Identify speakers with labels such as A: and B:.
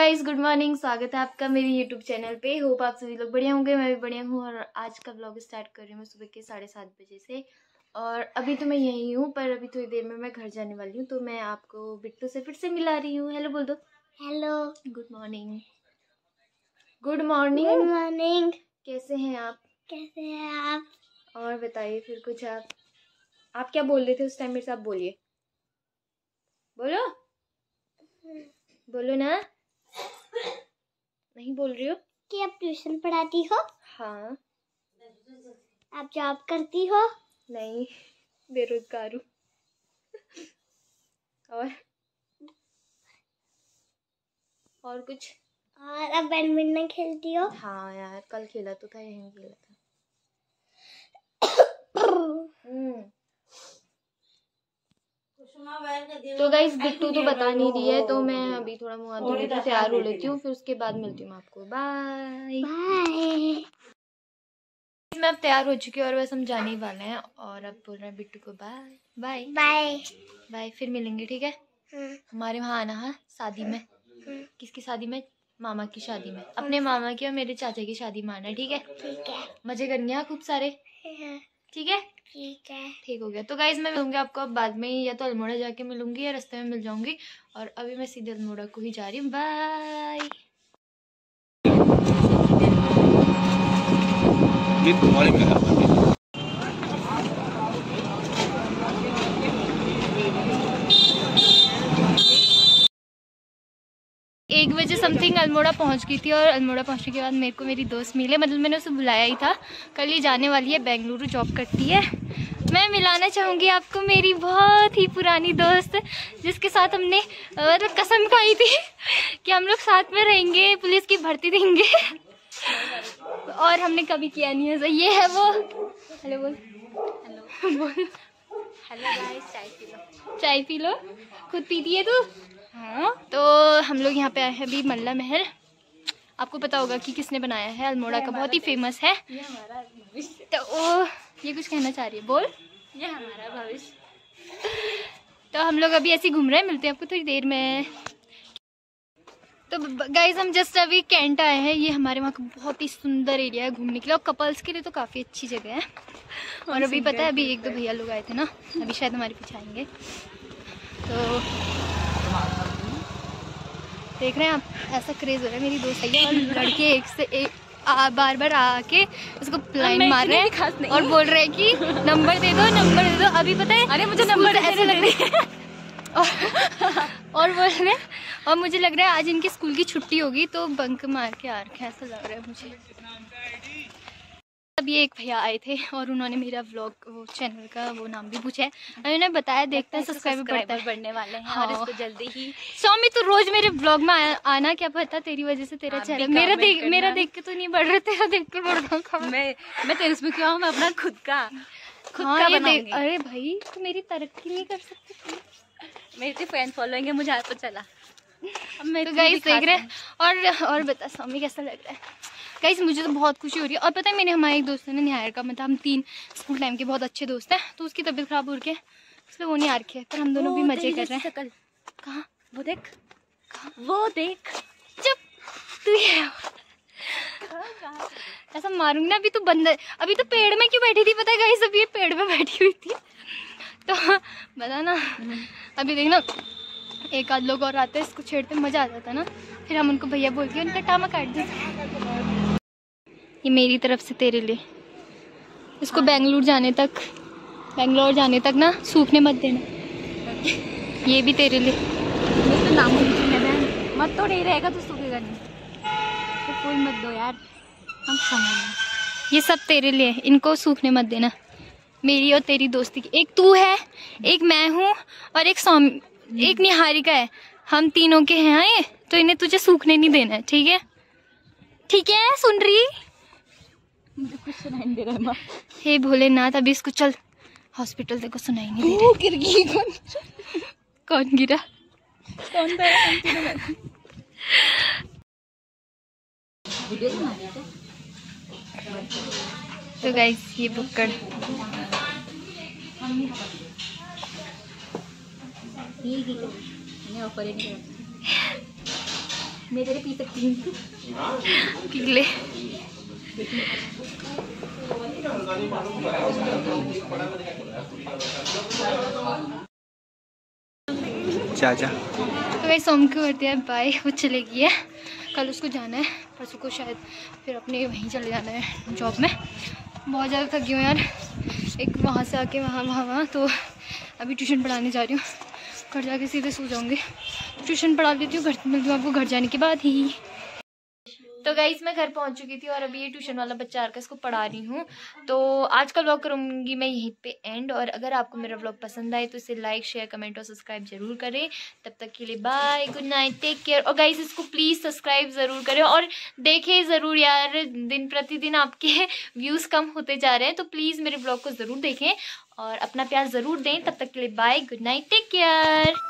A: Guys, good morning. स्वागत है आपका मेरे यूट्यूब चैनल पे। होप आप सभी लोग बढ़िया होंगे, मैं भी बढ़िया हूँ। और आज का व्लॉग स्टार्ट कर रही हूँ मैं सुबह के 7:30 बजे से। और अभी तो मैं यहीं हूँ, पर अभी थोड़ी देर में मैं घर जाने वाली हूँ, तो मैं आपको बिट्टू से फिर से मिला रही हूँ। हेलो बोल दो। Hello, good morning. Good morning. Good morning. कैसे हैं आप? कैसे हैं आप? और बताइए फिर कुछ। आप क्या बोल रहे थे उस टाइम मेरे से? आप बोलिए, बोलो बोलो ना। नहीं बोल रही हो कि आप ट्यूशन पढ़ाती हो? हाँ। आप जॉब करती हो? नहीं, बेरोजगार हूँ। और कुछ? और आप बैडमिंटन खेलती हो? हाँ यार, कल खेला तो था, यहीं खेला था। तो गाइस, बिट्टू तो बता नहीं रही है, तो मैं अभी थोड़ा मुँह हाथ धो लेती हूँ, तैयार हो लेती हूँ, फिर उसके बाद मिलती हूँ आपको। Bye bye. मैं अब तैयार हो चुकी हूँ और बस हम जाने ही वाले हैं। और अब बोल रहे हैं बिट्टू को बाय बाय बाय बाय, फिर मिलेंगे, ठीक है? हमारे वहाँ आना है शादी में। किसकी शादी में? मामा की शादी में। अपने मामा की और मेरे चाचा की शादी में आना है, ठीक है? ठीक है। मजे करने हैं खूब सारे, ठीक है? ठीक है, ठीक हो गया। तो गाइज मैं मिलूंगी आपको अब बाद में, या तो अल्मोड़ा जाके मिलूंगी या रास्ते में मिल जाऊंगी। और अभी मैं सीधे अल्मोड़ा को ही जा रही हूँ। बाय। एक बजे समथिंग अल्मोड़ा पहुंच गई थी। और अल्मोड़ा पहुंचने के बाद मेरे को मेरी दोस्त मिले, मतलब मैंने उसे बुलाया ही था। कल ही जाने वाली है, बेंगलुरु जॉब करती है। मैं मिलाना चाहूँगी आपको मेरी बहुत ही पुरानी दोस्त, जिसके साथ हमने मतलब कसम खाई थी कि हम लोग साथ में रहेंगे, पुलिस की भर्ती देंगे। और हमने कभी किया नहीं है। ये है वो। हेलो बोल। हेलो बोल। हेलो गाइस, चाय पी लो। चाय पी लो। खुद पीती है तू? हाँ। तो हम लोग यहाँ पे आए हैं अभी मल्ला महल। आपको पता होगा कि किसने बनाया है, अल्मोड़ा का बहुत ही फेमस है। ये हमारा भविष्य। तो वो ये कुछ कहना चाह रही है, बोल। ये हमारा भविष्य। तो हम लोग अभी ऐसे घूम रहे हैं, मिलते हैं आपको थोड़ी देर में। तो गाइज हम जस्ट अभी कैंट आए हैं। ये हमारे वहाँ का बहुत ही सुंदर एरिया है घूमने के लिए, और कपल्स के लिए तो काफ़ी अच्छी जगह है। और अभी पता है, अभी एक दो भैया लोग आए थे ना, अभी शायद हमारे पीछे आएंगे। तो देख रहे हैं आप, ऐसा क्रेज हो रहा है। मेरी दोस्त है और लड़के एक से एक बार बार आके उसको लाइन मार रहे हैं और बोल रहे हैं कि नंबर दे दो, नंबर दे दो। अभी पता है, अरे मुझे नंबर ऐसे लग रही है। और बोल रहे हैं, और मुझे लग रहा है आज इनकी स्कूल की छुट्टी होगी, तो बंक मार के आ रखे, ऐसा लग रहा है मुझे। अब ये एक भैया आए थे और उन्होंने मेरा व्लॉग, वो चैनल का वो नाम भी पूछा है। उन्होंने बताया, देखते हैं सब्सक्राइबर बढ़ने वाले हैं। हाँ। और इसको जल्दी ही। स्वामी तो रोज मेरे व्लॉग में आना, क्या पता तेरी वजह से तेरा चैनल, मेरा देख के तो नहीं बढ़ रहा, तेरा देख के बढ़ रहा। मैं तेरे उसमें क्यों, मैं अपना खुद का बनाऊंगी। अरे भाई, तू मेरी तरक्की नहीं कर सकती? मेरे फैन फॉलोइंग है, मुझे आज तो चला। अब मैं तो गाइस देख रहे हैं। और बता स्वामी, कैसा लग रहा है? गाइस मुझे तो बहुत खुशी हो रही है। और पता है, मैंने हमारे एक दोस्त ने निहार का, मतलब हम 3 स्कूल टाइम के बहुत अच्छे दोस्त हैं, तो उसकी तबीयत खराब हो रही है, इसलिए वो नहीं आ रखी है, पर हम दोनों भी मजे कर रहे हैं। कहाँ? वो देख, वो देख। चुप तू। ऐसा मारूंगी ना, अभी तो बंदर, अभी तो पेड़ में क्यों बैठी थी पता है गाइस? अभी ये पेड़ में बैठी हुई थी, तो बता ना। अभी देखना, एक आध लोग और आते हैं, इसको छेड़ते मजा आ जाता है ना, फिर हम उनको भैया बोल के उनका टामा काट देते। ये मेरी तरफ से तेरे लिए। इसको बेंगलुरु जाने तक ना सूखने मत देना। ये भी तेरे लिए। तो नामुमकिन है, मत तो नहीं रहेगा तो सूखेगा नहीं, तो फूल मत दो यार, हम समझ। ये सब तेरे लिए, इनको सूखने मत देना। मेरी और तेरी दोस्ती की, एक तू है, एक मैं हूँ, और एक निहारिका है। हम तीनों के हैं ये, तो इन्हें तुझे सूखने नहीं देना है, ठीक है? ठीक है, सुन रही? मुझे कुछ सुनाई नहीं दे रहा है माँ। हे भोलेनाथ, अभी इसको चल हॉस्पिटल, देखो सुनाई नहीं दे रहा। गिर गई। कौन गिरा? कौन था? तो गाइस ये बुक्कड़, मैं तेरे पी सकती हूँ, पी ले।
B: चाचा
A: तो भाई सोम को करते हैं बाय, वो चले गई है, कल उसको जाना है, परसों को शायद फिर अपने वहीं चले जाना है जॉब में। बहुत ज़्यादा थक गई हूँ यार, एक वहाँ से आके वहाँ, तो अभी ट्यूशन पढ़ाने जा रही हूँ, घर जाके सीधे सो जाऊँगी। ट्यूशन पढ़ा लेती हूँ, घर मिलती हूँ आपको घर जाने के बाद ही। तो गाइस मैं घर पहुंच चुकी थी और अभी ये ट्यूशन वाला बच्चा आकर इसको पढ़ा रही हूँ। तो आज का व्लॉग करूँगी मैं यहीं पे एंड, और अगर आपको मेरा व्लॉग पसंद आए तो इसे लाइक शेयर कमेंट और सब्सक्राइब जरूर करें। तब तक के लिए bye, good night, take care. और गाइस इसको प्लीज़ सब्सक्राइब ज़रूर करें और देखें ज़रूर यार, दिन प्रतिदिन आपके व्यूज़ कम होते जा रहे हैं, तो प्लीज़ मेरे व्लॉग को ज़रूर देखें और अपना प्यार ज़रूर दें। तब तक के लिए bye, good night, take care.